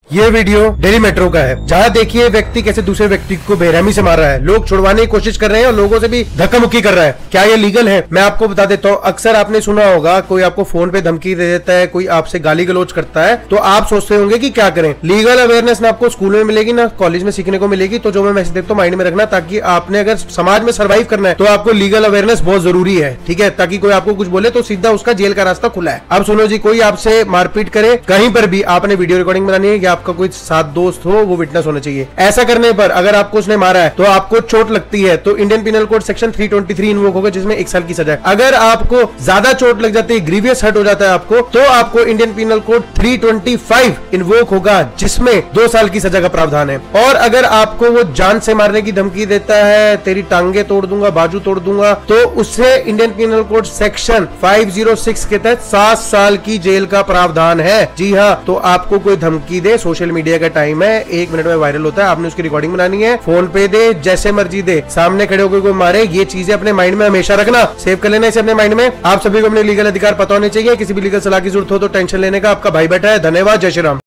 ये video Delhi metro का है, जहाँ देखिए व्यक्ति कैसे दूसरे व्यक्ति को बेरहमी से मार रहा है। लोग छुड़वाने की कोशिश कर रहे हैं और लोगों से भी धक्का मुक्की कर रहा है। क्या ये लीगल है? मैं आपको बता देता हूँ। अक्सर आपने सुना होगा कोई आपको फोन पे धमकी दे देता है, कोई आपसे गाली गलौज करता है, तो आप सोचते होंगे कि क्या करें। लीगल अवेयरनेस ना आपको स्कूल में मिलेगी ना कॉलेज में सीखने को मिलेगी। तो जो मैं मैसेज देता हूँ माइंड में रखना, ताकि आपने अगर समाज में सर्वाइव करना है तो आपको लीगल अवेयरनेस बहुत जरूरी है, ठीक है, ताकि कोई आपको कुछ बोले तो सीधा उसका जेल का रास्ता खुला है। अब सुनो जी, कोई आपसे मारपीट करे कहीं पर भी, आपने वीडियो रिकॉर्डिंग बनानी है या आपका कोई साथ दोस्त हो वो विटनेस होना चाहिए। ऐसा करने पर अगर आपको उसने मारा है तो आपको चोट लगती है तो Indian penal code section 323 invoke होगा, जिसमें 1 साल की सजा है। अगर आपको ज्यादा चोट लग जाती है, ग्रीवियस हर्ट हो जाता है आपको, तो आपको इंडियन पिनल कोड 325 इन्वोक होगा, जिसमें 2 साल की सजा का प्रावधान है। और अगर आपको वो जान से मारने की धमकी देता है, तेरी टांगे तोड़ दूंगा, बाजू तोड़ दूंगा, तो उससे इंडियन पिनल कोड सेक्शन 506 के तहत 7 साल की जेल का प्रावधान है। जी हाँ, तो आपको कोई धमकी दे, सोशल मीडिया का टाइम है, 1 मिनट में वायरल होता है, आपने उसकी रिकॉर्डिंग बनानी है, फोन पे दे, जैसे मर्जी दे, सामने खड़े होकर कोई मारे, ये चीजें अपने माइंड में हमेशा रखना, सेव कर लेना इसे अपने माइंड में। आप सभी को अपने लीगल अधिकार पता होने चाहिए। किसी भी लीगल सलाह की जरूरत हो तो टेंशन लेने का आपका भाई बैठा है। धन्यवाद। जय श्री राम।